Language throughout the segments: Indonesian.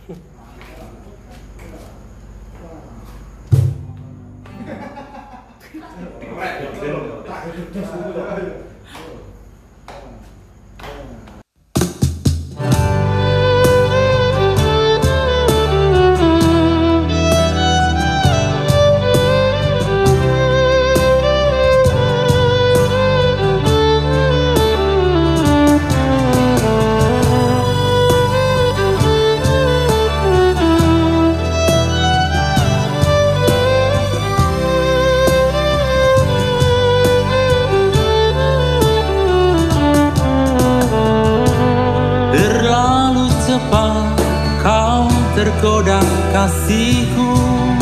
Kau tergoda kasihku,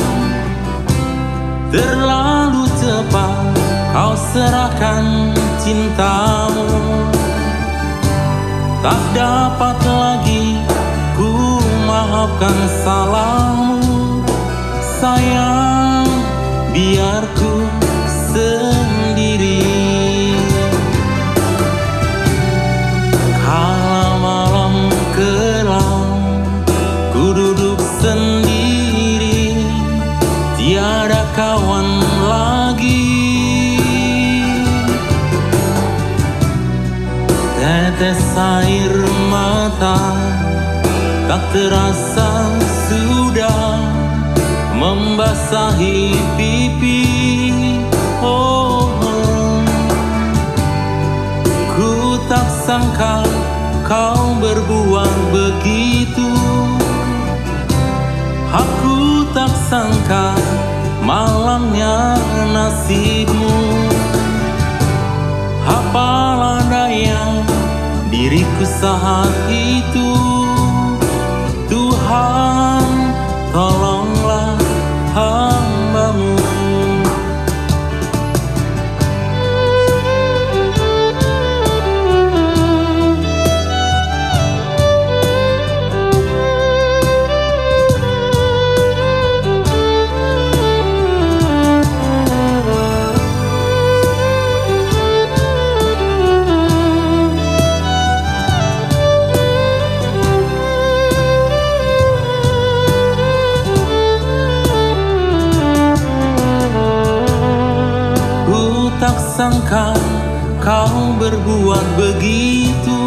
terlalu cepat kau serahkan cintamu. Tak dapat lagi ku maafkan salahmu. Sayang, biar ku sendiri. Kala malam kelam ku duduk sendiri, tiada kawan lagi. Tetes air mata tak terasa sudah membasahi pipi. Oh, ku tak sangka kau berbuat begitu. Aku tak sangka malangnya nasibmu. Apalah daya diriku saat itu. Tuhan, tolonglah hamba-Mu. Tak sangka kau berbuat begitu.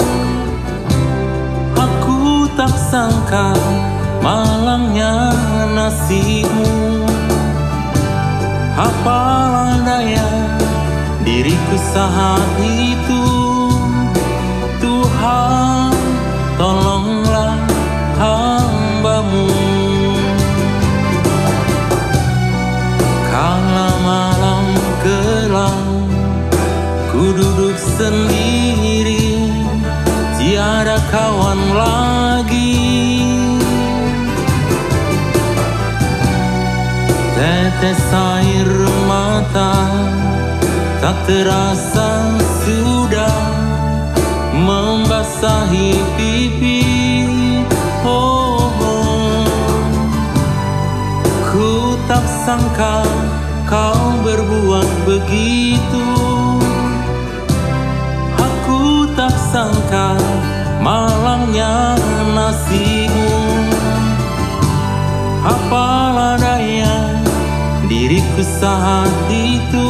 Aku tak sangka malangnya nasibmu. Apalah daya diriku saat itu. Tuhan, tolonglah hamba-Mu. Kala malam kelam ku duduk sendiri, tiada kawan lagi. Tetes air mata tak terasa sudah membasahi pipi. Oh, ku tak sangka kau berbuat begitu. Aku tak sangka malangnya nasibmu. Apalah daya diriku saat itu.